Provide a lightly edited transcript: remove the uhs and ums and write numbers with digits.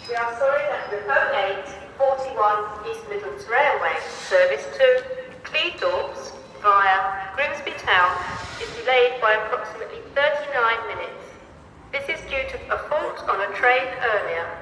We are sorry that the 0841 East Midlands Railway service to Cleethorpes via Grimsby Town is delayed by approximately 39 minutes. This is due to a fault on a train earlier.